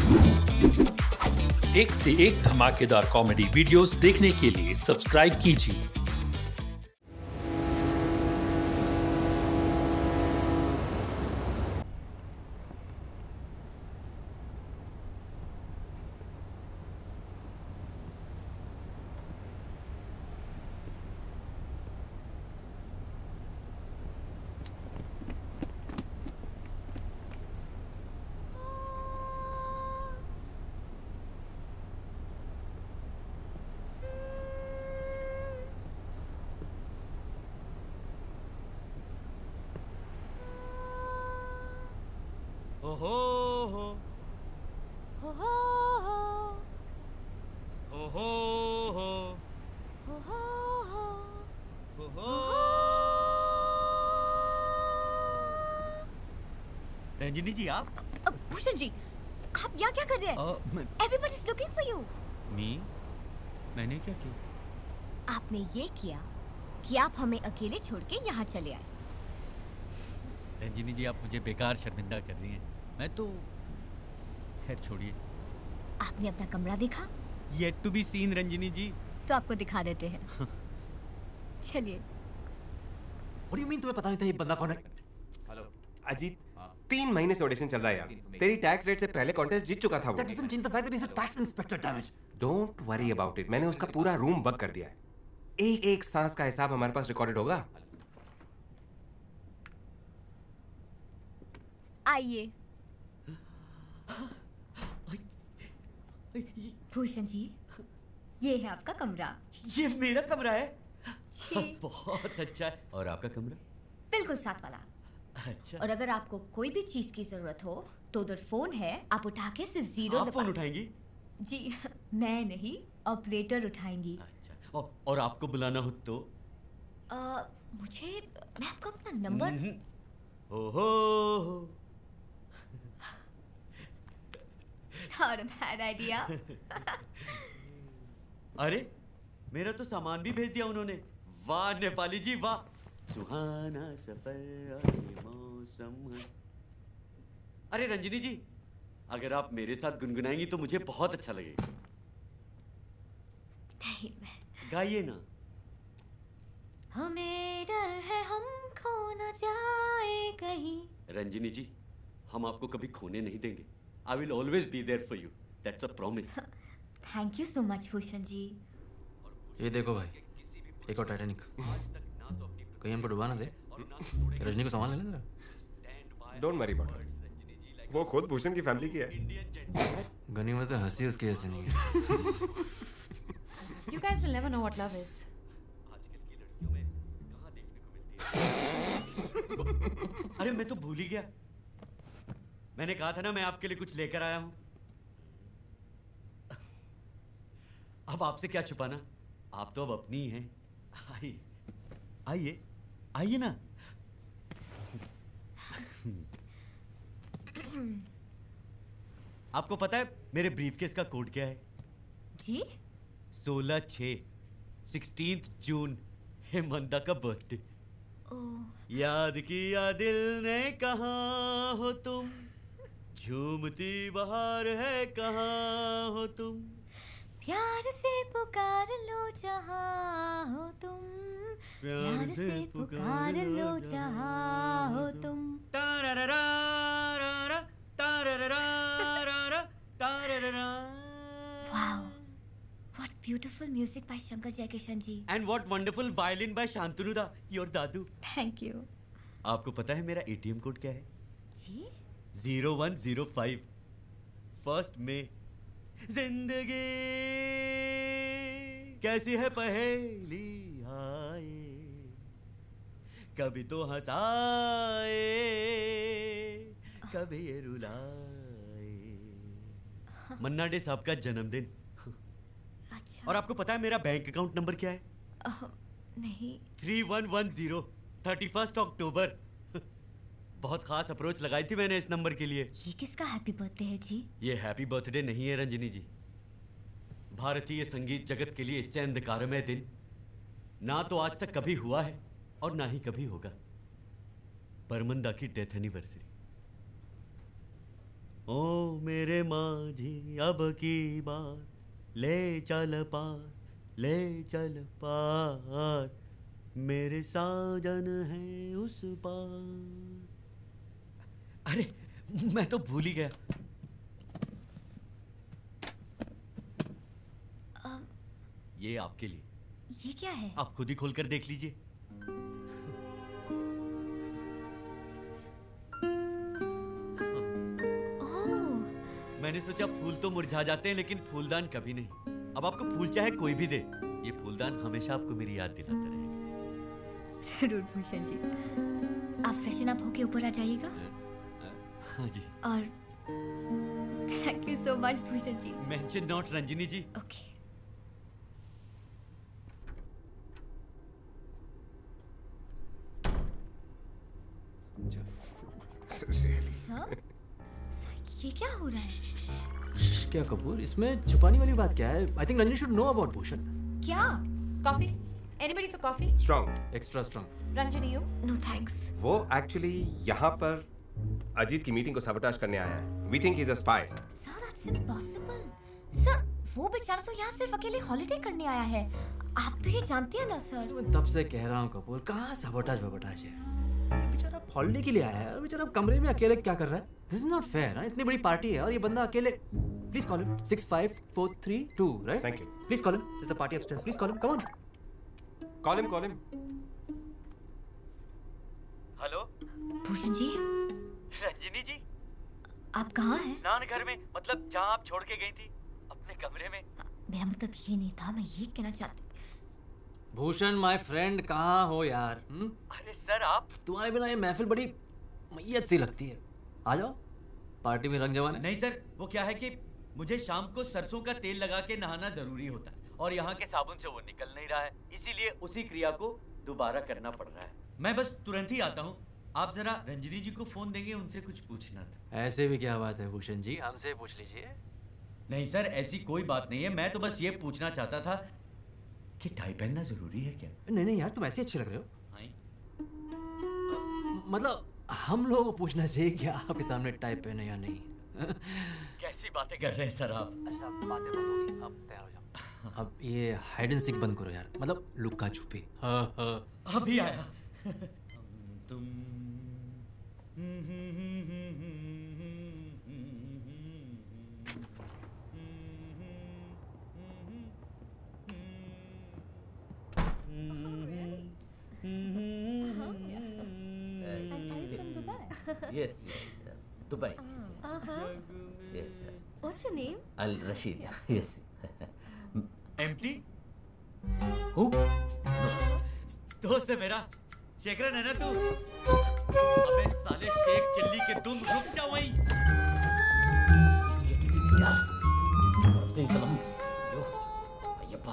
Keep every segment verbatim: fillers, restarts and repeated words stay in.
एक से एक धमाकेदार कॉमेडी वीडियोस देखने के लिए सब्सक्राइब कीजिए। हो हो हो हो हो हो हो हो हो हो हो हो। रंजनी जी आप? भूषण जी, आप यहाँ क्या कर रहे हैं? Everybody is looking for you. मी? मैंने क्या किया? आपने ये किया कि आप हमें अकेले छोड़ के यहाँ चले आए। रंजनी जी आप मुझे बेकार शर्मिंदा कर रही हैं। मैं तो खैर छोड़िए। आपने अपना कमरा देखा? Yet to be seen Ranjani जी। तो आपको दिखा देते हैं। चलिए। What do you mean तुम्हें पता नहीं था ये बंदा कौन है? हेलो अजीत, तीन महीने से ऑडिशन चल रहा है यार। तेरी टैक्स रेट से पहले कॉन्टेस्ट जीत चुका था वो। That doesn't change the fact that he's a tax inspector, damn it. Don't worry about it. मैंने उसका पूरा रूम बंद कर दिया है। एक एक सांस का हिसाब हमारे पास रिकॉर्डेड होगा। आइए। भूषण जी, ये है आपका कमरा। ये मेरा कमरा है? जी। बहुत अच्छा है। और आपका कमरा? बिल्कुल साथ वाला। अच्छा। और अगर आपको कोई भी चीज की जरूरत हो तो उधर फोन है, आप उठा के सिर्फ जीरो आप फोन उठाएंगी? जी मैं नहीं, ऑपरेटर उठाएंगी। अच्छा। और, और आपको बुलाना हो तो? आ, मुझे मैं आपको अपना नंबर। ओहो। Not a bad idea. अरे मेरा तो सामान भी भेज दिया उन्होंने। वाह नेपाली जी वाह। सुहाना सफर और ये मौसम। अरे रंजनी जी, अगर आप मेरे साथ गुनगुनाएंगी तो मुझे बहुत अच्छा लगेगा। नहीं मैं। गाइए ना। हमें डर है हम खो न जाए कहीं। रंजनी जी, हम आपको कभी खोने नहीं देंगे। I will always be there for you. That's a promise. Thank you so much Bhushan ji. ये देखो भाई, एक और टाइटैनिक। कहीं हमको डुबा ना दे। रजनी को संभाल लेना जरा। Don't worry about it. वो खुद भूषण की फैमिली की है। गनीमत है, हंसी उसकी ऐसे नहीं है। You guys will never know what love is. आजकल की लड़कियों में कहाँ देखने को मिलती है? अरे मैं तो भूल ही गया। मैंने कहा था ना मैं आपके लिए कुछ लेकर आया हूं। अब आपसे क्या छुपाना, आप तो अब अपनी ही हैं। आइए आइए आइए ना। आपको पता है मेरे ब्रीफकेस का कोड क्या है? जी? सोलह छः सिक्सटीन्थ जून हेमंता का बर्थडे। याद किया दिल ने कहाँ हो तुम, झूमती बहार है कहाँ हो तुम, प्यार से पुकार लो जहाँ हो तुम, प्यार से पुकार लो जहाँ हो तुम। Wow, what beautiful music by Shankar Jaikishan ji. And what wonderful violin by Shantanu da, your Dadu. Thank you. आपको पता है मेरा एटीएम कोड क्या है? जी? Zero one zero five. First में जिंदगी कैसी है पहेली आए, कभी तो हंसाए कभी ये रुलाए। मन्ना डे साहब का जन्मदिन। अच्छा। और आपको पता है मेरा बैंक अकाउंट नंबर क्या है? uh, नहीं। Three one one zero thirty first October. बहुत खास अप्रोच लगाई थी मैंने इस नंबर के लिए। ये किसका हैप्पी बर्थडे है जी? ये हैप्पी बर्थडे नहीं है रंजनी जी। भारतीय संगीत जगत के लिए इससे अंधकारमय दिन ना तो आज तक कभी हुआ है और ना ही कभी होगा। बर्मन दा की डेथ एनिवर्सरी। ओ मेरे माझी अब की बार ले चल पार, ले चल पार, मेरे साजन है उस पार। अरे मैं तो भूल ही गया। अम, ये आपके लिए। ये क्या है? आप खुद ही खोलकर देख लीजिए। ओह, मैंने सोचा फूल तो मुरझा जाते हैं लेकिन फूलदान कभी नहीं। अब आपको फूल चाहे कोई भी दे, ये फूलदान हमेशा आपको मेरी याद दिलाता रहेगा। जरूर भूषण जी। आप फ्रेशन अप होके ऊपर आ जाइएगा। हाँ जी। और thank you so much Bhushan ji. Mention not Ranjini ji. Okay. Sir, sir ये क्या हो रहा है? क्या कपूर, इसमें छुपाने वाली बात क्या है? I think Ranjani should know about Bhushan. क्या? Coffee? Anybody for coffee? Strong. Extra strong. Ranjani you? No thanks. वो एक्चुअली यहाँ पर अजीत की मीटिंग को सबोटाज करने आया है। We think he is a spy. Sir that's impossible. Sir वो बेचारा तो यहाँ सिर्फ अकेले हॉलिडे करने आया है। आप तो ये जानते हैं ना सर। मैं तब से कह रहा हूँ कपूर, कहाँ सबोटाज वबोटाज है? ये बेचारा हॉलिडे के लिए आया है और बेचारा कमरे में अकेले क्या कर रहा है? This is not fair. हाँ, इतनी बड़ी पार्टी है और ये बंदा अकेले। Please call him. Six five four three two, right? Thank you. Please call him. Is the party upstairs. Please call him. Come on. Call him, call him. Hello Bhushan ji, Ranjini ji. आप कहाँ हैं? स्नान घर में, मतलब जहाँ आप छोड़ के गई थी, अपने कमरे में। मेरा मतलब ये नहीं था, मैं ये कहना चाहती। भूषण माय फ्रेंड, कहाँ हो यार? हुँ? अरे सर आप। तुम्हारे बिना ये महफिल बड़ी मैयत सी लगती है। आ जाओ, पार्टी में रंग जमाने। नहीं सर, वो क्या है कि मुझे शाम को सरसों का तेल लगा के नहाना जरूरी होता है और यहाँ के साबुन से वो निकल नहीं रहा है, इसीलिए उसी क्रिया को दोबारा करना पड़ रहा है। मैं बस तुरंत ही आता हूँ। आप जरा रंजनी जी को फोन देंगे, उनसे कुछ पूछना था। ऐसे भी क्या बात है भूषण जी, हमसे पूछ लीजिए। नहीं सर, ऐसी कोई बात नहीं है। मैं तो बस ये पूछना चाहता था कि टाई पहनना जरूरी है क्या? नहीं नहीं यार, तुम ऐसे अच्छे लग रहे हो। हाँ? मतलब हम लोगों को पूछना चाहिए कि आपके सामने टाई पहने या नहीं। कैसी बातें कर रहे हैं सर आप? अच्छा, बातें बंद होगी, अब तैयार हो जाओ। अब ये हाइड एंड सीक बंद करो यार, मतलब लुक्का छुपी। हाँ हाँ अभी आया। तुम Yes, yes. Uh, Dubai. Uh-huh. Yes. Uh, What's your name? Al Rashid. Yes. MT? Who? दोस्त है मेरा, शेखरन है ना तू? अबे साले शेख चिल्ली के तुम रुक जाओ वहीं। यार, तेरी कलम। Yo, Ayyappa.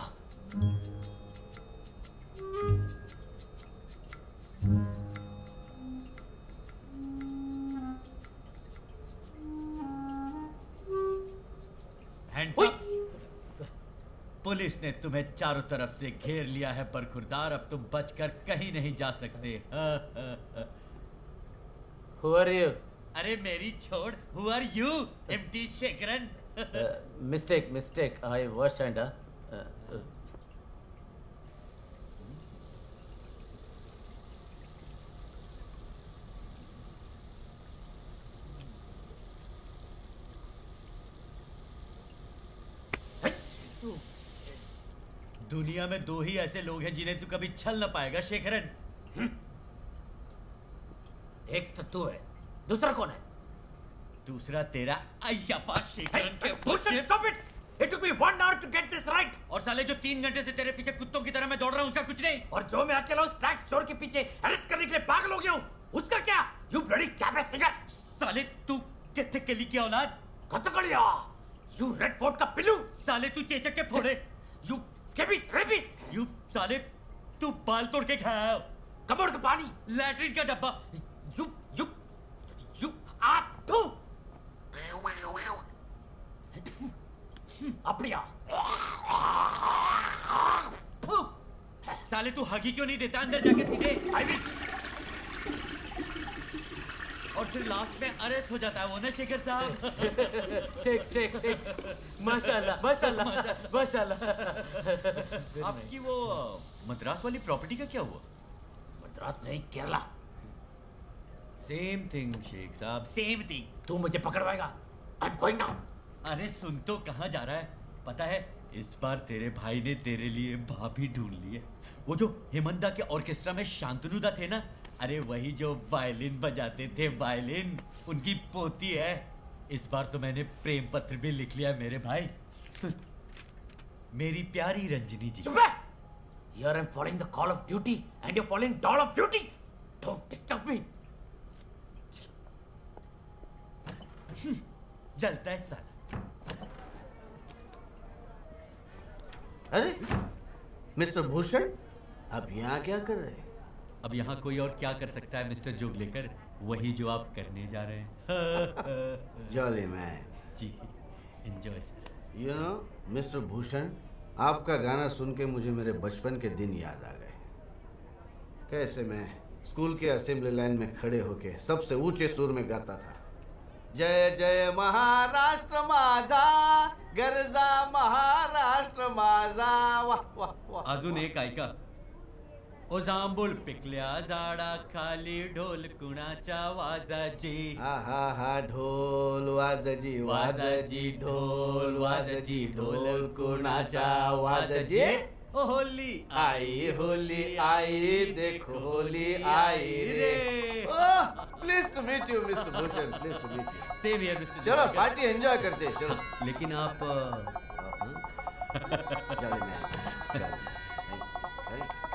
Hands up. Police ने तुम्हें चारों तरफ से घेर लिया है बरखुरदार, अब तुम बचकर कहीं नहीं जा सकते। Who are you? अरे मेरी छोड़, who are you? MT Sekharan. Uh, mistake, mistake. I was and uh, uh, दुनिया में दो ही ऐसे लोग हैं जिन्हें तू कभी छल न पाएगा शेखरन। एक तो तू है, दूसरा कौन है? दूसरा तेरा अय्यापा शेखरन के Bhushan, stop it! It took me one hour to get this right. और साले जो तीन घंटे से तेरे पीछे कुत्तों की तरह मैं दौड़ रहा हूँ उसका कुछ नहीं। और जो मैं अकेला उस टैक्स चोर के पीछे अरेस्ट करने के लिए पागल हो गया हूँ, उसका क्या? You bloody cabbage singer! साले तू कथकली की औलाद। कथकलिया! You red fort का पिल्लू! साले तू चेचक के फोड़े। You scabies, rabies! यू साले तू बाल तोड़ के खाया है। कमोड का पानी! लैट्रिन का डब्बा। You, you, you, आप तू! अपड़िया! साले तू हगी क्यों नहीं देता अंदर जाके सीधे? I will. और फिर लास्ट में अरेस्ट हो जाता है वो ना शेखर साहब। शेख शेख शेख माशाल्लाह माशाल्लाह माशाल्लाह। आपकी वो मद्रास वाली प्रॉपर्टी का क्या हुआ? मद्रास नहीं केरला। सेम थिंग शेख साहब, सेम थिंग। तू मुझे पकड़वाएगा। I am going now. अरे सुन तो कहाँ जा रहा है? पता है इस बार तेरे भाई ने तेरे लिए भाभी ढूंढ ली है। वो जो हेमंदा के ऑर्केस्ट्रा में शांतनुदा थे ना, अरे वही जो वायलिन बजाते थे, वायलिन उनकी पोती है। इस बार तो मैंने प्रेम पत्र भी लिख लिया मेरे भाई। सुन, मेरी प्यारी रंजनी जी। चुप है। Here I am following the call of duty and you're following doll of duty. Don't disturb me. जलता है साला। अरे मिस्टर भूषण, आप यहाँ क्या कर रहे हैं? अब यहाँ कोई और क्या कर सकता है मिस्टर जोगलेकर, वही जो आप करने जा रहे हैं। Jolly man. जी enjoy sir. You know mister Bhushan, आपका गाना सुन के मुझे मेरे बचपन के दिन याद आ गए। कैसे मैं स्कूल के असेंबली लाइन में खड़े होके सबसे ऊंचे सुर में गाता था, जय जय महाराष्ट्र माझा, गरजा महाराष्ट्र माझा। वाह वाह वाह। अजून एक ऐका। ओ जांभूळ पिकल्या झाडा खाली ढोल कुणाच्या वाजाजी। हा हा हा ढोल वाजजी वाजजी ढोल वाजजी ढोल कुणाच्या वाजजी। ओ होली आई होली आई देखो होली आई रे। Please to meet you mister Bhushan, please to meet you. Same here mister. चलो पार्टी एंजॉय करते हैं, चलो। लेकिन आप जॉली मैन, जॉली।